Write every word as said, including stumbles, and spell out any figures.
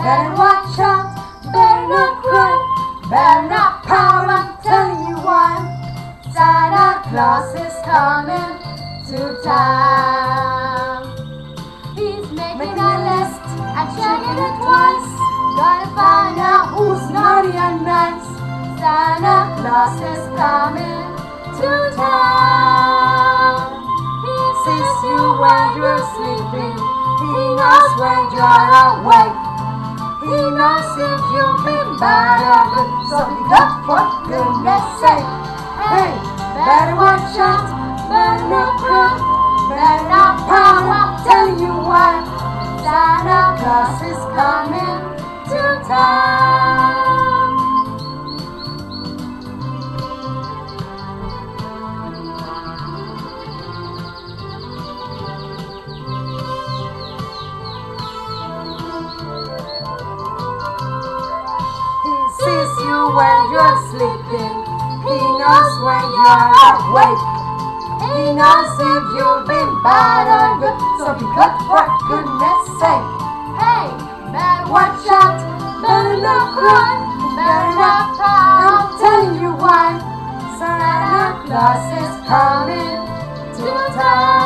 Better watch out, better not cry, better not pout, I'm telling you why. Santa Claus is coming to town. He's making a list and checking it twice. Gotta find out who's naughty and nice. Santa Claus is coming to town. He sees you when you're sleeping. He knows when you're awake. He knows if you've been bad or good. So look up for goodness sake. Hey, better watch out, better not cry, better not pout, I'm telling you why. Santa Claus is coming to town. He sees you when you're sleeping. He knows when you're awake. He knows if you've been bad or good. So be good for goodness sake. Hey, better watch out, better not cry, better not pout, I'm telling you why. Santa Claus is coming to town.